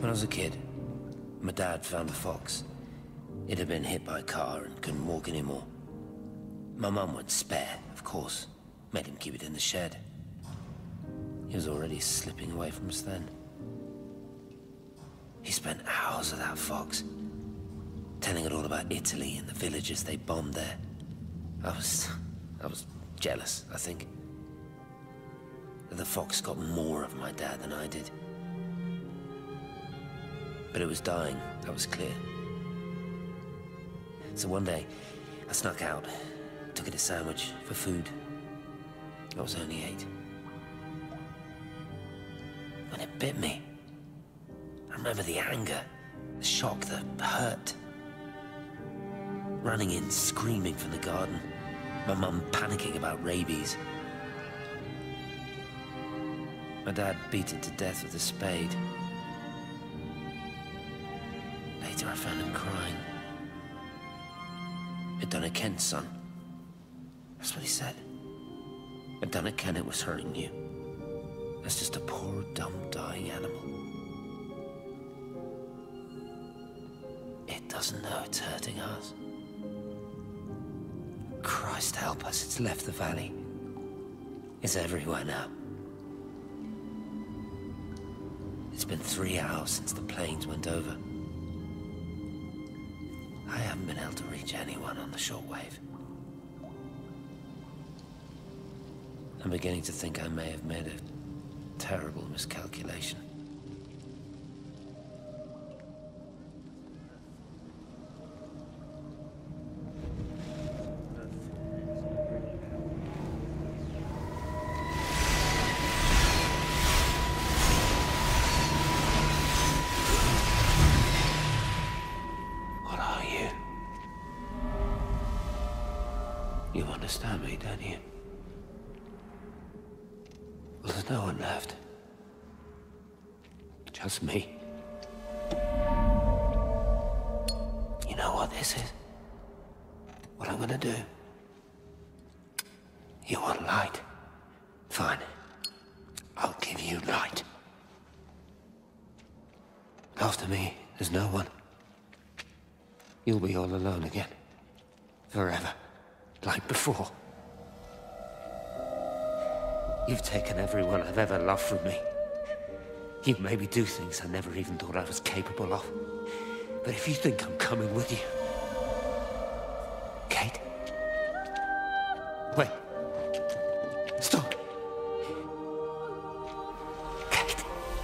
When I was a kid, my dad found a fox. It had been hit by a car and couldn't walk anymore. My mum went spare, of course. Made him keep it in the shed. He was already slipping away from us then. He spent hours with that fox, telling it all about Italy and the villages they bombed there. I was jealous, I think. That the fox got more of my dad than I did. But it was dying, that was clear. So one day, I snuck out, took it a sandwich for food. I was only 8. When it bit me, I remember the anger, the shock, the hurt. Running in, screaming from the garden. My mum panicking about rabies. My dad beat it to death with a spade. Later I found him crying. I'd done it, Ken's son. That's what he said. I'd done it, Ken, it was hurting you. That's just a poor, dumb, dying animal. It doesn't know it's hurting us. Christ help us, it's left the valley. It's everywhere now. It's been 3 hours since the planes went over. I haven't been able to reach anyone on the shortwave. I'm beginning to think I may have made a terrible miscalculation. What are you? You understand me, don't you? Well, there's no one left. Just me. You know what this is? What I'm gonna do? You want light? Fine. I'll give you light. After me, there's no one. You'll be all alone again. Forever. Like before. You've taken everyone I've ever loved from me. You've made me do things I never even thought I was capable of. But if you think I'm coming with you... Kate? Wait. Stop. Kate.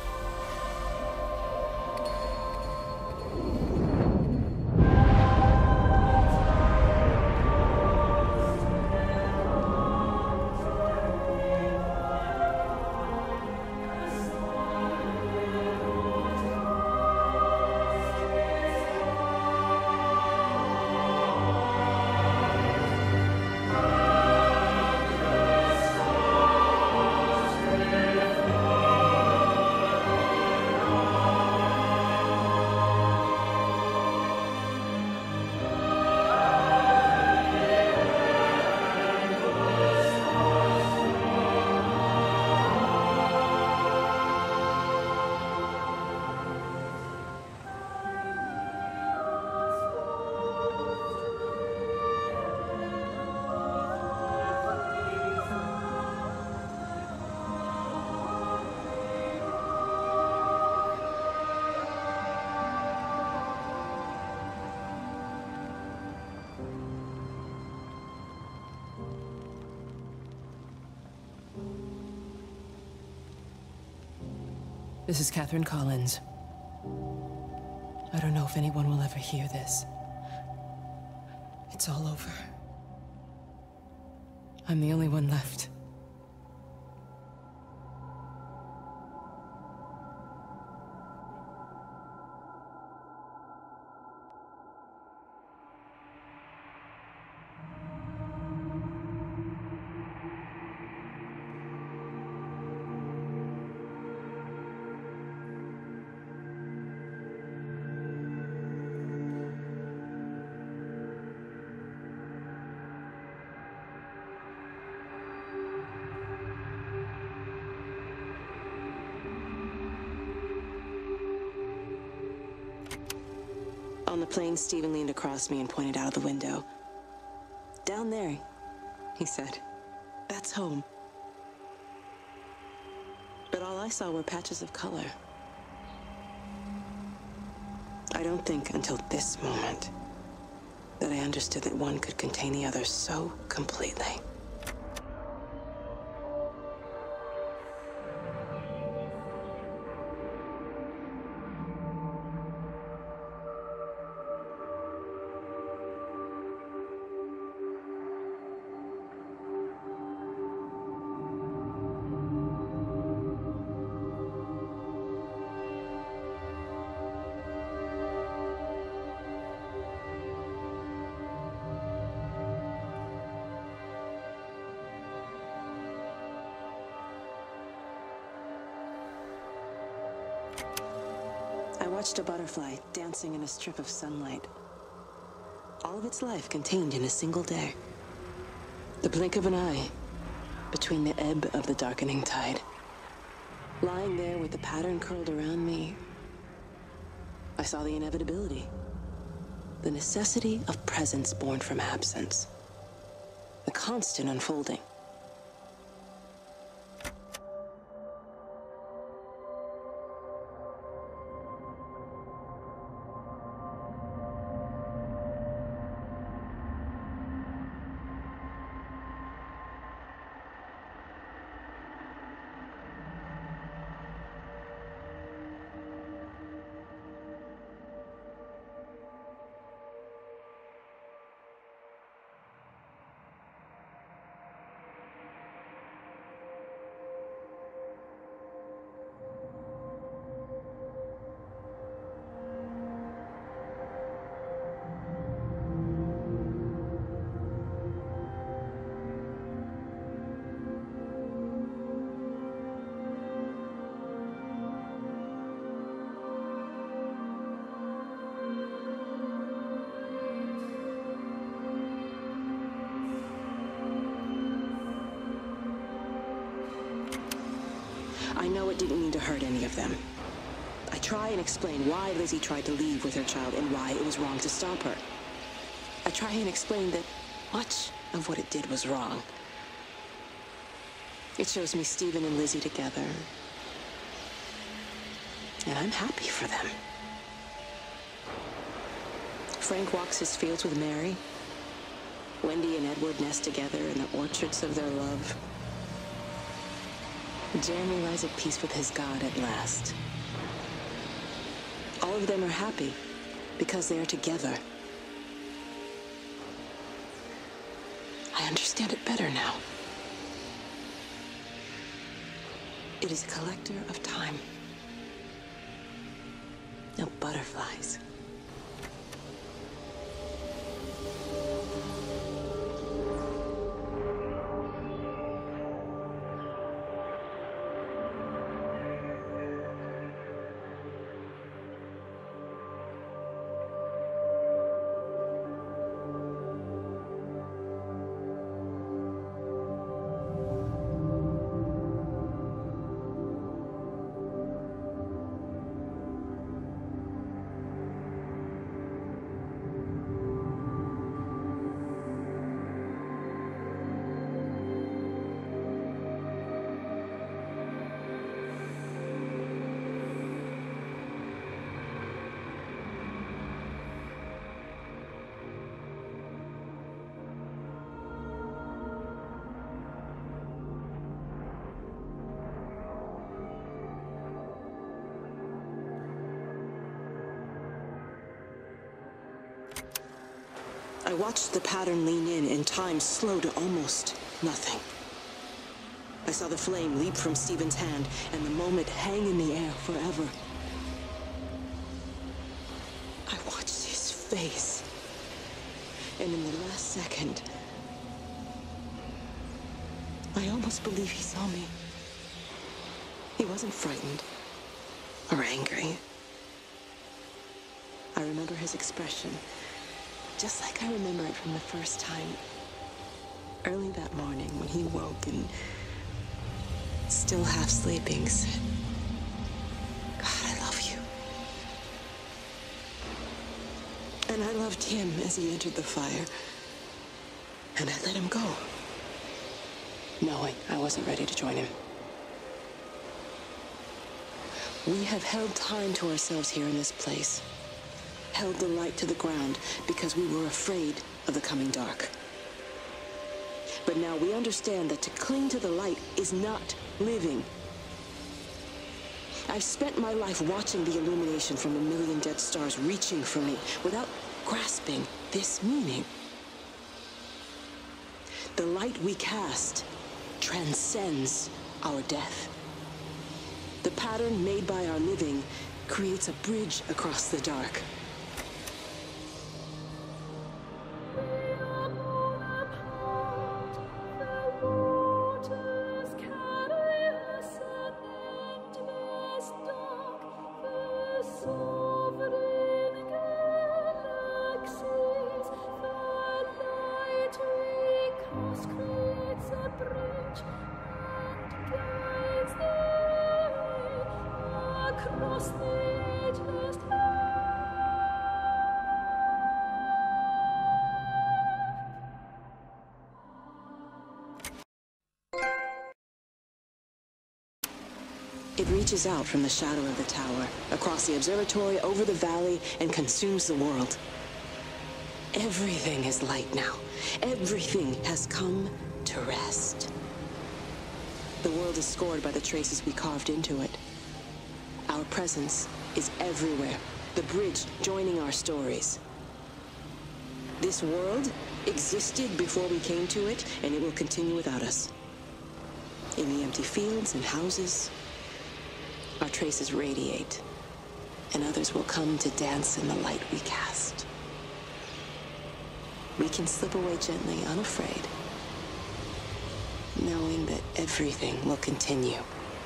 This is Catherine Collins. I don't know if anyone will ever hear this. It's all over. I'm the only one left. On the plane, Stephen leaned across me and pointed out of the window. "Down there," he said. "That's home." But all I saw were patches of color. I don't think until this moment that I understood that one could contain the other so completely. I watched a butterfly dancing in a strip of sunlight. All of its life contained in a single day. The blink of an eye between the ebb of the darkening tide. Lying there with the pattern curled around me, I saw the inevitability. The necessity of presence born from absence. The constant unfolding. I know it didn't mean to hurt any of them. I try and explain why Lizzie tried to leave with her child and why it was wrong to stop her. I try and explain that much of what it did was wrong. It shows me Stephen and Lizzie together. And I'm happy for them. Frank walks his fields with Mary. Wendy and Edward nest together in the orchards of their love. Jeremy lies at peace with his God at last. All of them are happy because they are together. I understand it better now. It is a collector of time. No butterflies. I watched the pattern lean in and time slow to almost nothing. I saw the flame leap from Stephen's hand and the moment hang in the air forever. I watched his face, and in the last second, I almost believe he saw me. He wasn't frightened or angry. I remember his expression, just like I remember it from the first time. Early that morning when he woke and, still half sleeping, said, "God, I love you." And I loved him as he entered the fire. And I let him go, knowing I wasn't ready to join him. We have held time to ourselves here in this place. Held the light to the ground because we were afraid of the coming dark. But now we understand that to cling to the light is not living. I've spent my life watching the illumination from a million dead stars reaching for me without grasping this meaning. The light we cast transcends our death. The pattern made by our living creates a bridge across the dark. It reaches out from the shadow of the tower, across the observatory, over the valley, and consumes the world. Everything is light now. Everything has come to rest. The world is scored by the traces we carved into it. Our presence is everywhere, the bridge joining our stories. This world existed before we came to it, and it will continue without us. In the empty fields and houses, our traces radiate, and others will come to dance in the light we cast. We can slip away gently, unafraid, knowing that everything will continue.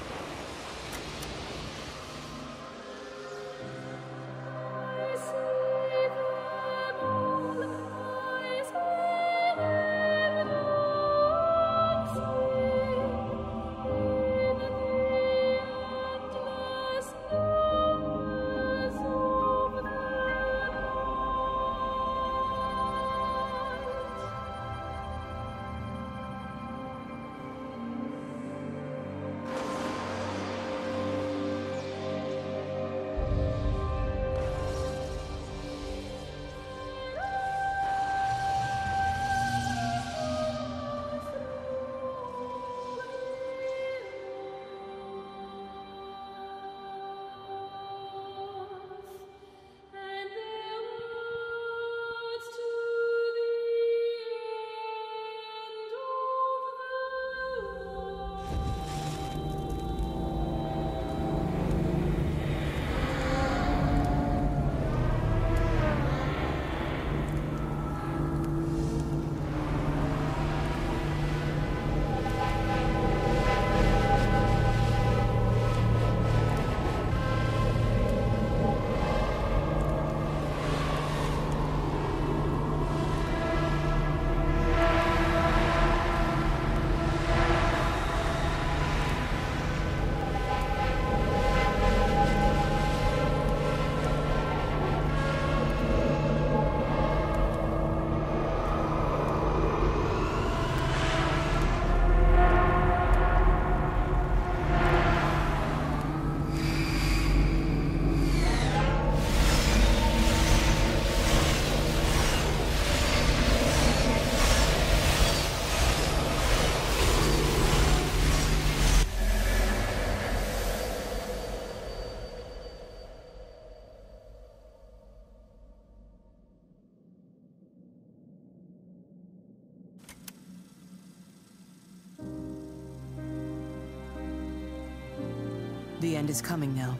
The end is coming now.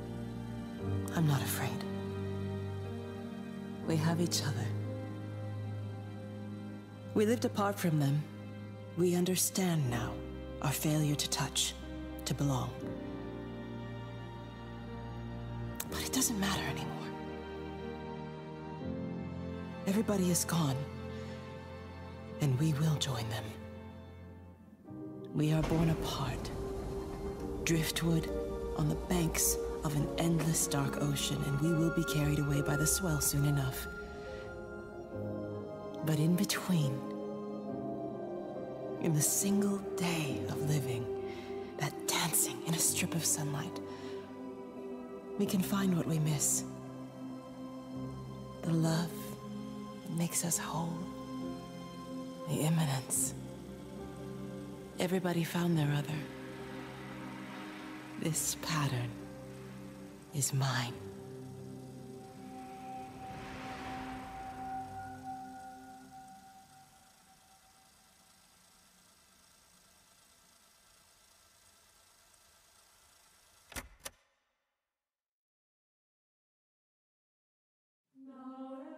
I'm not afraid. We have each other. We lived apart from them. We understand now our failure to touch, to belong. But it doesn't matter anymore. Everybody is gone, and we will join them. We are born apart, driftwood on the banks of an endless dark ocean, and we will be carried away by the swell soon enough. But in between, in the single day of living, that dancing in a strip of sunlight, we can find what we miss. The love that makes us whole. The imminence. Everybody found their other. This pattern is mine. No.